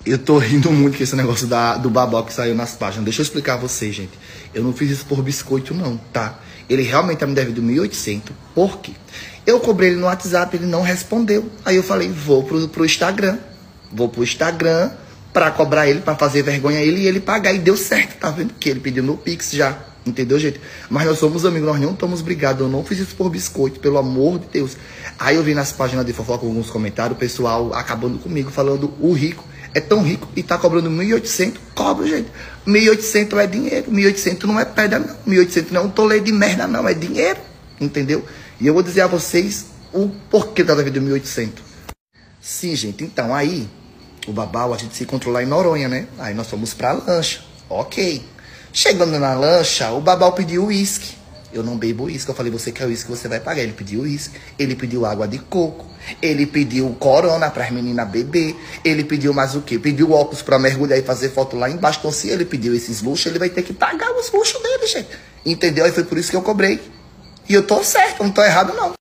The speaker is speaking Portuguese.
Eu tô rindo muito com esse negócio do babau que saiu nas páginas. Deixa eu explicar a vocês, gente. Eu não fiz isso por biscoito, não, tá? Ele realmente tá me devendo 1.800. Por quê? Eu cobrei ele no WhatsApp, ele não respondeu. Aí eu falei, vou pro Instagram. Vou pro Instagram pra cobrar ele, pra fazer vergonha a ele e ele pagar. E deu certo, tá vendo? Que ele pediu no Pix já. Entendeu, gente? Mas nós somos amigos, nós não estamos brigados. Eu não fiz isso por biscoito, pelo amor de Deus. Aí eu vi nas páginas de fofoca alguns comentários, o pessoal acabando comigo, falando, o rico é tão rico e tá cobrando 1.800. Cobra, gente. 1.800 é dinheiro. 1.800 não é pedra, não. 1.800 não é um tolete de merda, não. É dinheiro. Entendeu? E eu vou dizer a vocês o porquê da devendo 1.800. Sim, gente. Então, aí, o babau, a gente se encontrou lá em Noronha, né? Aí nós fomos pra lancha. Ok. Chegando na lancha, o babau pediu uísque. Eu não bebo uísque. Eu falei, você quer uísque, você vai pagar. Ele pediu uísque. Ele pediu água de coco. Ele pediu corona para as meninas beber. Ele pediu mais o quê? Pediu óculos para mergulhar e fazer foto lá embaixo. Então, se ele pediu esses luxos, ele vai ter que pagar os luxos dele, gente. Entendeu? E foi por isso que eu cobrei. E eu tô certo, não tô errado, não.